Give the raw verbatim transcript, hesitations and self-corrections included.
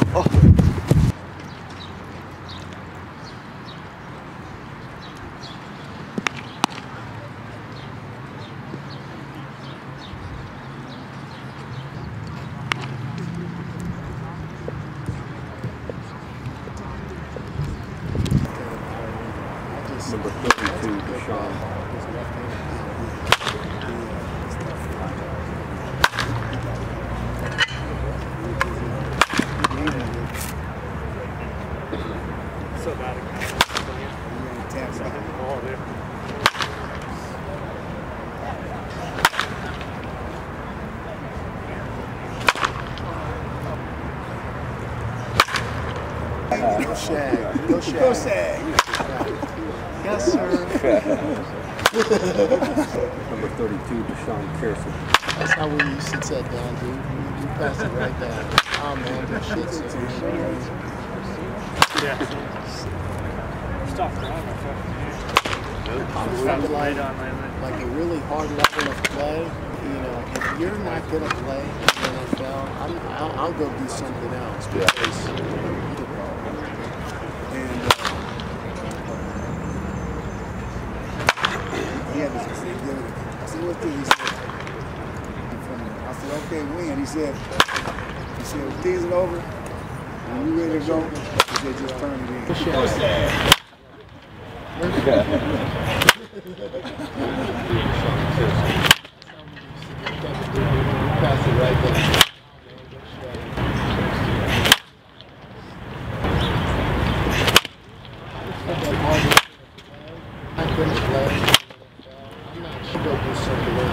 Oh. Number thirty-two, DaShawn. So bad at oh, there. Go Shag. Go Shag. Go Shag. Yes, sir. Number thirty-two, DaShawn Keirsey. That's how we used to sit down, dude. You, you pass it right down. Oh, man, that shit's so yeah. Stop driving. I'm trying to like, like a really hard level of play. You know, if you're not going to play in the N F L, I'm, I'll, I'll go do something else. Because, and, uh, he had this, I said, what's this? He said, I said, okay, when? He said, he said, the season over, when you ready to go, he said, just turn it in. Pass it right there. I couldn't play. I'm not sure do something